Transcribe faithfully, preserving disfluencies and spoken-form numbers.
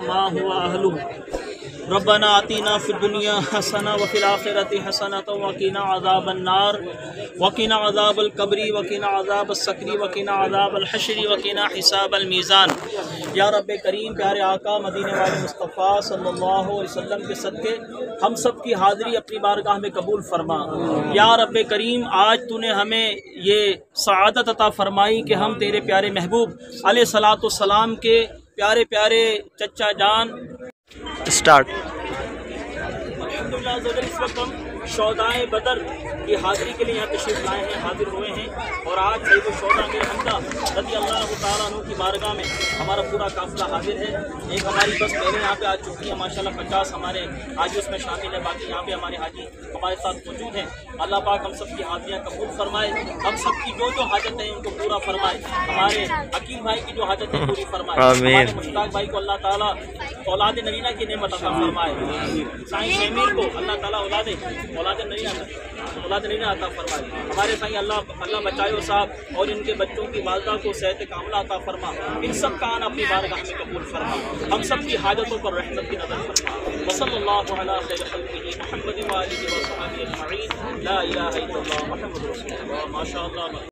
मा हुवा अहलुहु। रब्बना आतिना फिद दुनिया हसना व फिल आखिरति हसना व क़िना अज़ाबन नार व क़िना अज़ाबल कब्री व क़िना अज़ाबस सकरी व क़िना अज़ाबल हश्री व क़िना हिसाबल मीज़ान। या रब्बे करीम, प्यारे आका मदीने वाले मुस्तफ़ा सल्लल्लाहु अलैहि वसल्लम के सदक़े हम सब की हाज़िरी अपनी बारगाह में कबूल फरमा। या रब्बे करीम, आज तूने हमें ये सआदत अता फरमाई कि हम तेरे प्यारे महबूब अलैहिस्सलातु वस्सलाम के प्यारे प्यारे चचा जान स्टार्ट। अल्हम्दुलिल्लाह, इस वक्त हम शौदाए बदर की हाज़िरी के लिए यहाँ तशरीफ़ लाए हैं, हाजिर हुए हैं। और आज सैयद शौदा में हमदा रज़ी अल्लाह तआला अन्हु की बारगाह में हमारा पूरा काफ़िला हाजिर है। एक हमारी बस पहले यहाँ पे आ चुकी है माशाल्लाह, पचास हमारे हाजी उसमें शामिल है। बाकी यहाँ पे हमारे हाजी हमारे साथ मौजूद हैं। अल्लाह पाक हम सब की हाजिरियाँ कबूल फरमाए, हम सब की जो जो हाजत है उनको पूरा फरमाए। हमारे अकील भाई की जो हाजत है पूरी फरमाए। हमारे मुश्ताक भाई को अल्लाह ताला औलाद नरीना की नेमत अता फरमाए। साईं शमीर को अल्लाह ताला औलाद औलाद नरीना औलाद नरीना अता फरमाए। हमारे साईं अल्लाह अल्लाह बचाओ साहब और इनके बच्चों की वालदा को सेहत कामला अता फरमा। इन सब का आना अपनी बारगाह में कबूल फरमा। हम सब की हाजतों पर रहमत की नज़र फरमा। वसल्लल्लाहु अला खैर खल्क़िही मुहम्मद व आलिहि व सहाबिही अजमईन। ला इलाहा इल्लल्लाह मुहम्मदुर रसूलुल्लाह। माशाअल्लाह।